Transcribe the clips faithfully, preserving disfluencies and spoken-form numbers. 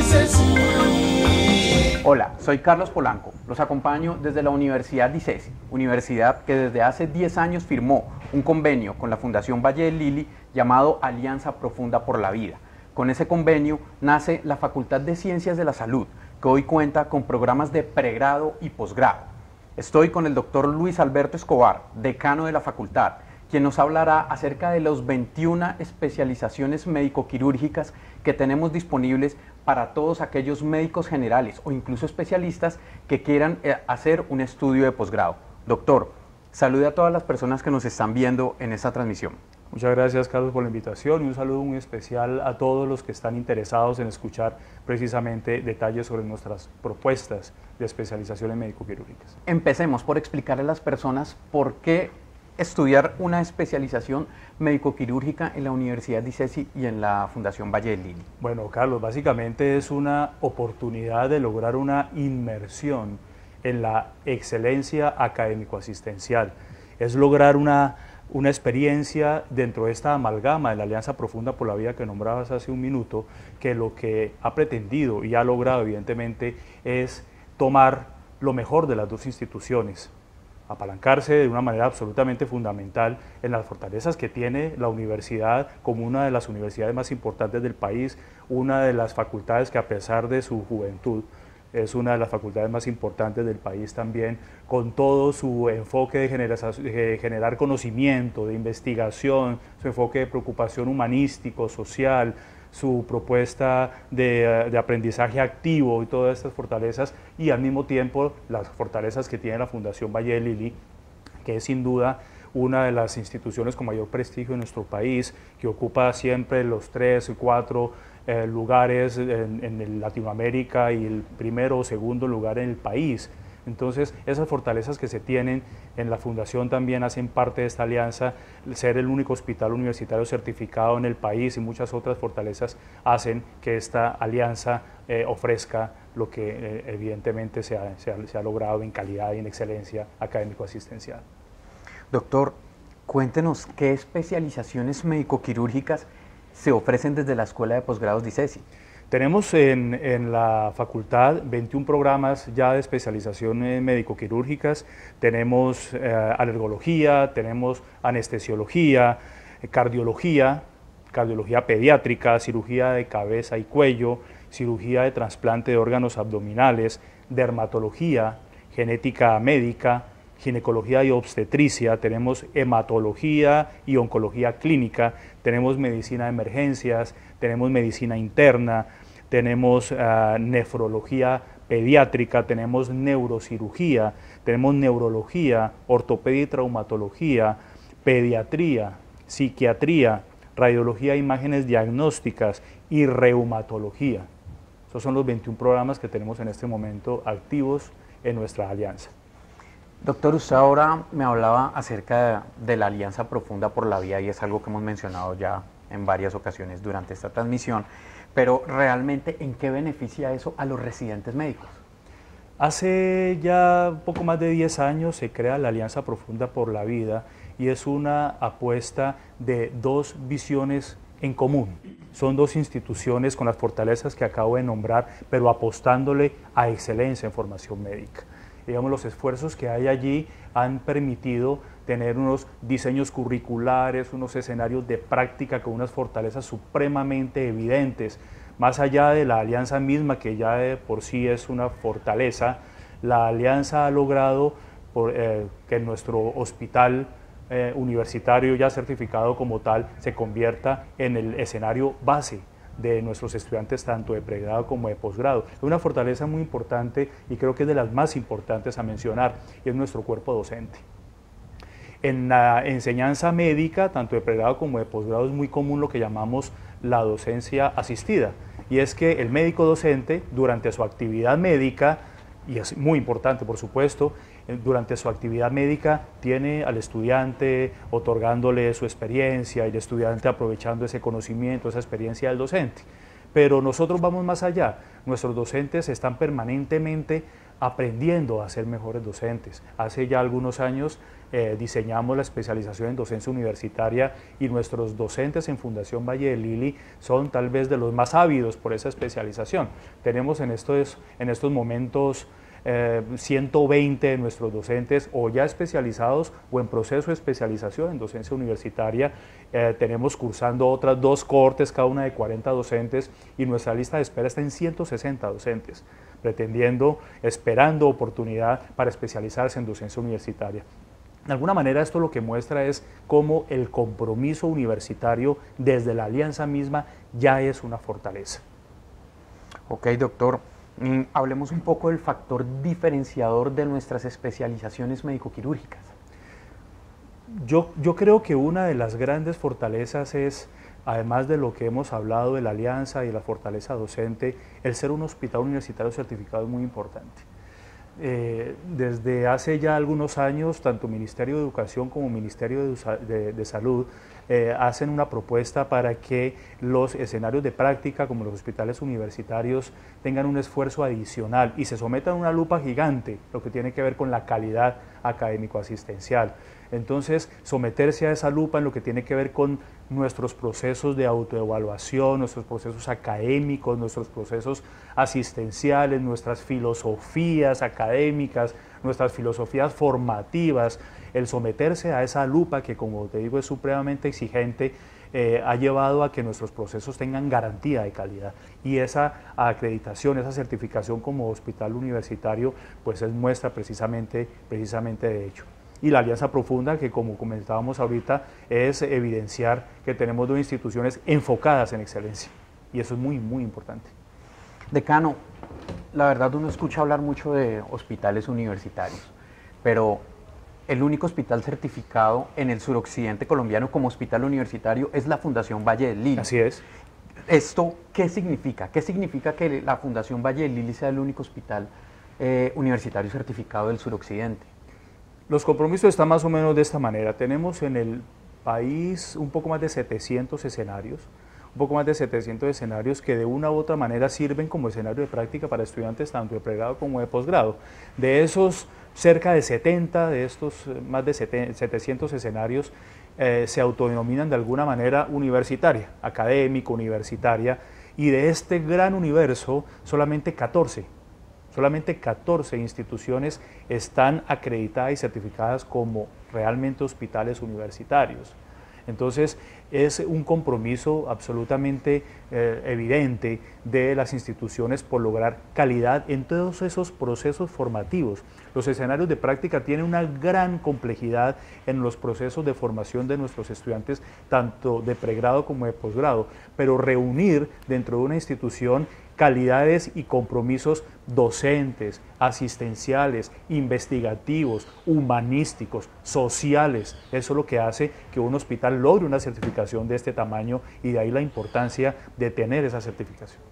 Hola, soy Carlos Polanco. Los acompaño desde la Universidad DICESI, universidad que desde hace diez años firmó un convenio con la Fundación Valle del Lili llamado Alianza Profunda por la Vida. Con ese convenio nace la Facultad de Ciencias de la Salud, que hoy cuenta con programas de pregrado y posgrado. Estoy con el doctor Luis Alberto Escobar, decano de la facultad, quien nos hablará acerca de las veintiuna especializaciones médico-quirúrgicas que tenemos disponibles para todos aquellos médicos generales o incluso especialistas que quieran eh, hacer un estudio de posgrado. Doctor, salude a todas las personas que nos están viendo en esta transmisión. Muchas gracias, Carlos, por la invitación y un saludo muy especial a todos los que están interesados en escuchar precisamente detalles sobre nuestras propuestas de especializaciones médico-quirúrgicas. Empecemos por explicarle a las personas por qué estudiar una especialización médico-quirúrgica en la Universidad DICESI y en la Fundación Valle del Lili. Bueno, Carlos, básicamente es una oportunidad de lograr una inmersión en la excelencia académico-asistencial. Es lograr una, una experiencia dentro de esta amalgama de la Alianza Profunda por la Vida que nombrabas hace un minuto, que lo que ha pretendido y ha logrado evidentemente es tomar lo mejor de las dos instituciones, apalancarse de una manera absolutamente fundamental en las fortalezas que tiene la universidad como una de las universidades más importantes del país, una de las facultades que a pesar de su juventud es una de las facultades más importantes del país también, con todo su enfoque de generar, de generar conocimiento, de investigación, su enfoque de preocupación humanístico, social, su propuesta de, de aprendizaje activo y todas estas fortalezas, y al mismo tiempo las fortalezas que tiene la Fundación Valle del Lili, que es sin duda una de las instituciones con mayor prestigio en nuestro país, que ocupa siempre los tres y cuatro eh, lugares en, en Latinoamérica y el primero o segundo lugar en el país. Entonces, esas fortalezas que se tienen en la Fundación también hacen parte de esta alianza. Ser el único hospital universitario certificado en el país y muchas otras fortalezas hacen que esta alianza eh, ofrezca lo que eh, evidentemente se ha, se, ha, se ha logrado en calidad y en excelencia académico-asistencial. Doctor, cuéntenos qué especializaciones médico-quirúrgicas se ofrecen desde la Escuela de Posgrados DICESI. Tenemos en, en la facultad veintiún programas ya de especializaciones médico-quirúrgicas, tenemos eh, alergología, tenemos anestesiología, eh, cardiología, cardiología pediátrica, cirugía de cabeza y cuello, cirugía de trasplante de órganos abdominales, dermatología, genética médica, ginecología y obstetricia, tenemos hematología y oncología clínica, tenemos medicina de emergencias, tenemos medicina interna, tenemos uh, nefrología pediátrica, tenemos neurocirugía, tenemos neurología, ortopedia y traumatología, pediatría, psiquiatría, radiología e imágenes diagnósticas y reumatología. Esos son los veintiún programas que tenemos en este momento activos en nuestra alianza. Doctor, usted ahora me hablaba acerca de, de la Alianza Profunda por la Vida y es algo que hemos mencionado ya en varias ocasiones durante esta transmisión, pero realmente, ¿en qué beneficia eso a los residentes médicos? Hace ya poco más de diez años se crea la Alianza Profunda por la Vida y es una apuesta de dos visiones en común. Son dos instituciones con las fortalezas que acabo de nombrar, pero apostándole a excelencia en formación médica. Digamos, los esfuerzos que hay allí han permitido tener unos diseños curriculares, unos escenarios de práctica con unas fortalezas supremamente evidentes. Más allá de la alianza misma, que ya de por sí es una fortaleza, la alianza ha logrado por, eh, que nuestro hospital eh, universitario ya certificado como tal se convierta en el escenario base de nuestros estudiantes tanto de pregrado como de posgrado. Es una fortaleza muy importante y creo que es de las más importantes a mencionar, y es nuestro cuerpo docente. En la enseñanza médica, tanto de pregrado como de posgrado, es muy común lo que llamamos la docencia asistida, y es que el médico docente durante su actividad médica, y es muy importante por supuesto, durante su actividad médica tiene al estudiante otorgándole su experiencia y el estudiante aprovechando ese conocimiento, esa experiencia del docente. Pero nosotros vamos más allá, nuestros docentes están permanentemente aprendiendo a ser mejores docentes. Hace ya algunos años eh, diseñamos la especialización en docencia universitaria y nuestros docentes en Fundación Valle del Lili son tal vez de los más ávidos por esa especialización. Tenemos en estos, en estos momentos eh, ciento veinte de nuestros docentes o ya especializados o en proceso de especialización en docencia universitaria. Eh, tenemos cursando otras dos cohortes, cada una de cuarenta docentes, y nuestra lista de espera está en ciento sesenta docentes, pretendiendo, esperando oportunidad para especializarse en docencia universitaria. De alguna manera esto lo que muestra es cómo el compromiso universitario desde la alianza misma ya es una fortaleza. Ok, doctor. Mm, hablemos un poco del factor diferenciador de nuestras especializaciones médico-quirúrgicas. Yo, yo creo que una de las grandes fortalezas es, además de lo que hemos hablado de la alianza y la fortaleza docente, el ser un hospital universitario certificado es muy importante. Eh, desde hace ya algunos años, tanto Ministerio de Educación como Ministerio de, de, de Salud eh, hacen una propuesta para que los escenarios de práctica, como los hospitales universitarios, tengan un esfuerzo adicional y se sometan a una lupa gigante, lo que tiene que ver con la calidad académico-asistencial. Entonces, someterse a esa lupa en lo que tiene que ver con nuestros procesos de autoevaluación, nuestros procesos académicos, nuestros procesos asistenciales, nuestras filosofías académicas, nuestras filosofías formativas, el someterse a esa lupa que, como te digo, es supremamente exigente, eh, ha llevado a que nuestros procesos tengan garantía de calidad, y esa acreditación, esa certificación como hospital universitario, pues es muestra precisamente, precisamente de ello. Y la alianza profunda, que como comentábamos ahorita, es evidenciar que tenemos dos instituciones enfocadas en excelencia, y eso es muy, muy importante. Decano, la verdad uno escucha hablar mucho de hospitales universitarios, pero el único hospital certificado en el suroccidente colombiano como hospital universitario es la Fundación Valle del Lili. Así es. ¿Esto qué significa? ¿Qué significa que la Fundación Valle del Lili sea el único hospital eh, universitario certificado del suroccidente? Los compromisos están más o menos de esta manera. Tenemos en el país un poco más de setecientos escenarios, un poco más de setecientos escenarios que de una u otra manera sirven como escenario de práctica para estudiantes tanto de pregrado como de posgrado. De esos, cerca de setenta de estos más de setecientos escenarios eh, se autodenominan de alguna manera universitaria, académico, universitaria, y de este gran universo solamente catorce. Solamente catorce instituciones están acreditadas y certificadas como realmente hospitales universitarios. Entonces, es un compromiso absolutamente eh, evidente de las instituciones por lograr calidad en todos esos procesos formativos. Los escenarios de práctica tienen una gran complejidad en los procesos de formación de nuestros estudiantes, tanto de pregrado como de posgrado, pero reunir dentro de una institución calidades y compromisos docentes, asistenciales, investigativos, humanísticos, sociales. Eso es lo que hace que un hospital logre una certificación de este tamaño, y de ahí la importancia de tener esa certificación.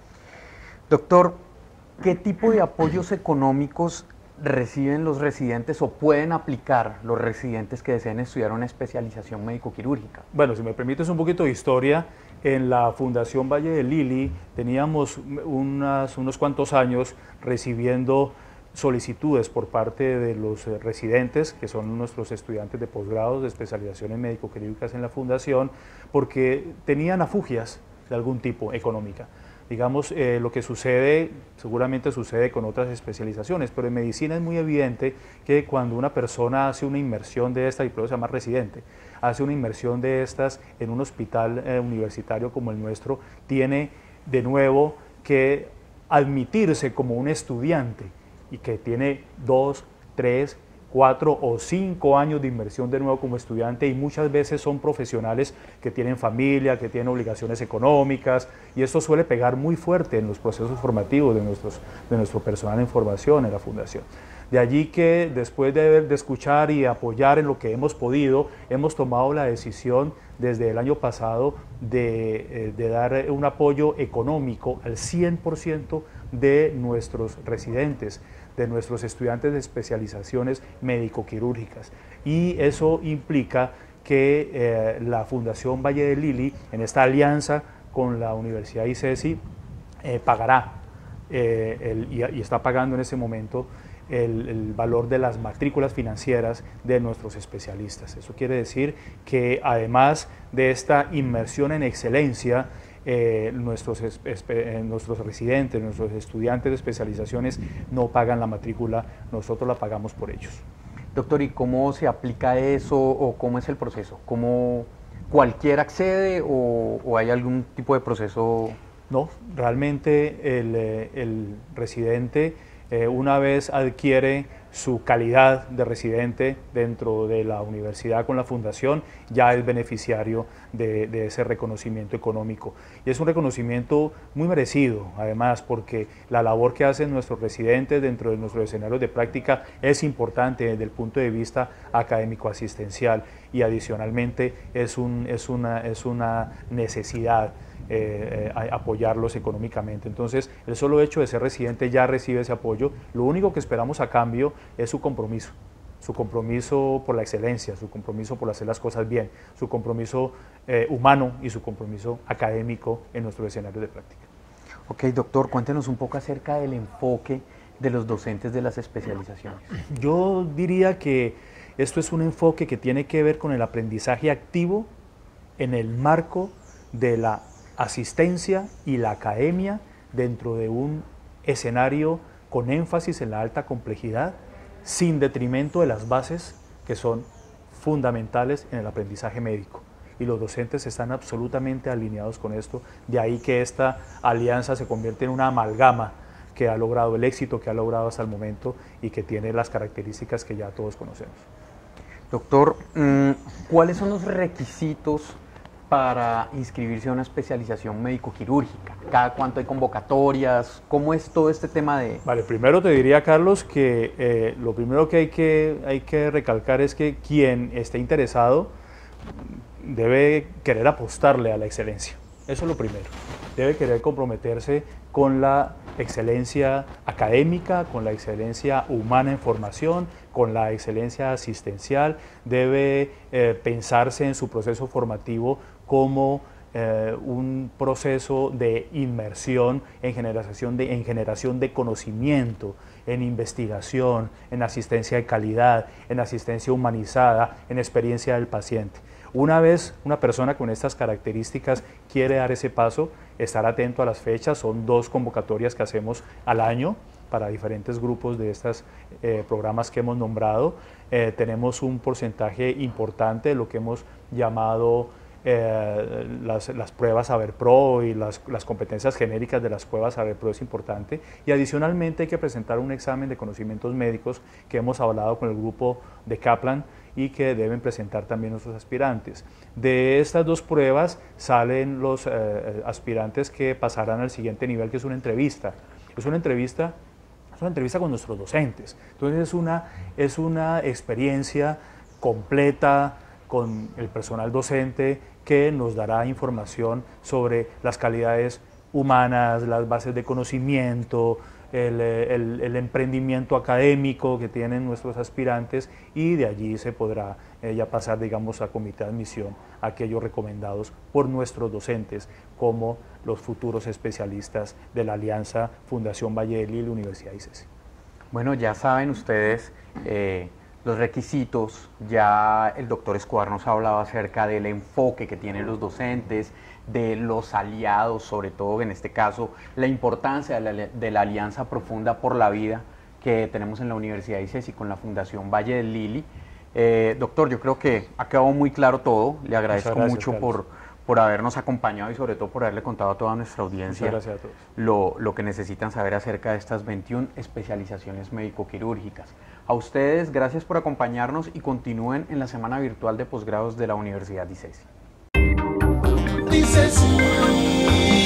Doctor, ¿qué tipo de apoyos económicos reciben los residentes o pueden aplicar los residentes que deseen estudiar una especialización médico-quirúrgica? Bueno, si me permites un poquito de historia, en la Fundación Valle del Lili teníamos unas, unos cuantos años recibiendo solicitudes por parte de los residentes, que son nuestros estudiantes de posgrados de especializaciones médico-quirúrgicas en la Fundación, porque tenían afugias de algún tipo económica. Digamos, eh, lo que sucede, seguramente sucede con otras especializaciones, pero en medicina es muy evidente que cuando una persona hace una inmersión de esta, y por eso se llama residente, hace una inmersión de estas en un hospital eh, universitario como el nuestro, tiene de nuevo que admitirse como un estudiante y que tiene dos, tres, cuatro o cinco años de inmersión de nuevo como estudiante, y muchas veces son profesionales que tienen familia, que tienen obligaciones económicas, y esto suele pegar muy fuerte en los procesos formativos de, nuestros, de nuestro personal en formación en la Fundación. De allí que después de, de escuchar y apoyar en lo que hemos podido, hemos tomado la decisión desde el año pasado de, de dar un apoyo económico al cien por ciento de nuestros residentes, de nuestros estudiantes de especializaciones médico-quirúrgicas. Y eso implica que eh, la Fundación Valle del Lili, en esta alianza con la Universidad ICESI, eh, pagará eh, el, y, y está pagando en ese momento el, el valor de las matrículas financieras de nuestros especialistas. Eso quiere decir que además de esta inmersión en excelencia, eh, nuestros, eh, nuestros residentes, nuestros estudiantes de especializaciones no pagan la matrícula, nosotros la pagamos por ellos. Doctor, ¿y cómo se aplica eso o cómo es el proceso? ¿Cómo cualquiera accede o, o hay algún tipo de proceso? No, realmente el, el residente, eh, una vez adquiere su calidad de residente dentro de la universidad con la fundación, ya es beneficiario de, de ese reconocimiento económico. Y es un reconocimiento muy merecido, además, porque la labor que hacen nuestros residentes dentro de nuestros escenarios de práctica es importante desde el punto de vista académico-asistencial y adicionalmente es, un, es, una, es una necesidad Eh, eh, apoyarlos económicamente. Entonces, el solo hecho de ser residente ya recibe ese apoyo. Lo único que esperamos a cambio es su compromiso, su compromiso por la excelencia, su compromiso por hacer las cosas bien, su compromiso eh, humano y su compromiso académico en nuestro escenario de práctica. Ok, doctor, cuéntenos un poco acerca del enfoque de los docentes de las especializaciones. Yo diría que esto es un enfoque que tiene que ver con el aprendizaje activo en el marco de la asistencia y la academia dentro de un escenario con énfasis en la alta complejidad, sin detrimento de las bases que son fundamentales en el aprendizaje médico. Y los docentes están absolutamente alineados con esto, de ahí que esta alianza se convierte en una amalgama que ha logrado el éxito que ha logrado hasta el momento y que tiene las características que ya todos conocemos. Doctor, ¿cuáles son los requisitos para inscribirse a una especialización médico-quirúrgica? ¿Cada cuánto hay convocatorias? ¿Cómo es todo este tema de...? Vale, primero te diría, Carlos, que eh, lo primero que hay, que hay que recalcar es que quien esté interesado debe querer apostarle a la excelencia. Eso es lo primero. Debe querer comprometerse con la excelencia académica, con la excelencia humana en formación, con la excelencia asistencial. Debe eh, pensarse en su proceso formativo como eh, un proceso de inmersión en generación de, en generación de conocimiento, en investigación, en asistencia de calidad, en asistencia humanizada, en experiencia del paciente. Una vez una persona con estas características quiere dar ese paso, estar atento a las fechas. Son dos convocatorias que hacemos al año para diferentes grupos de estos eh, programas que hemos nombrado. Eh, tenemos un porcentaje importante de lo que hemos llamado eh, las, las pruebas SaberPro y las, las competencias genéricas de las pruebas SaberPro es importante. Y adicionalmente hay que presentar un examen de conocimientos médicos que hemos hablado con el grupo de Kaplan y que deben presentar también nuestros aspirantes. De estas dos pruebas salen los eh, aspirantes que pasarán al siguiente nivel, que es una entrevista. Es una entrevista, es una entrevista con nuestros docentes. Entonces es una, es una experiencia completa con el personal docente que nos dará información sobre las calidades humanas, las bases de conocimiento, El, el, el emprendimiento académico que tienen nuestros aspirantes, y de allí se podrá eh, ya pasar, digamos, a comité de admisión, aquellos recomendados por nuestros docentes como los futuros especialistas de la Alianza Fundación Valle del Lili, Universidad ICESI. Bueno, ya saben ustedes eh, los requisitos, ya el doctor Escobar nos ha hablado acerca del enfoque que tienen los docentes, de los aliados, sobre todo en este caso, la importancia de la, de la Alianza Profunda por la Vida que tenemos en la Universidad ICESI con la Fundación Valle del Lili. Eh, doctor, yo creo que ha quedado muy claro todo. Le agradezco gracias, mucho por, por habernos acompañado y sobre todo por haberle contado a toda nuestra audiencia a todos. Lo, lo que necesitan saber acerca de estas veintiuna especializaciones médico-quirúrgicas. A ustedes, gracias por acompañarnos y continúen en la semana virtual de posgrados de la Universidad ICESI. ICESI.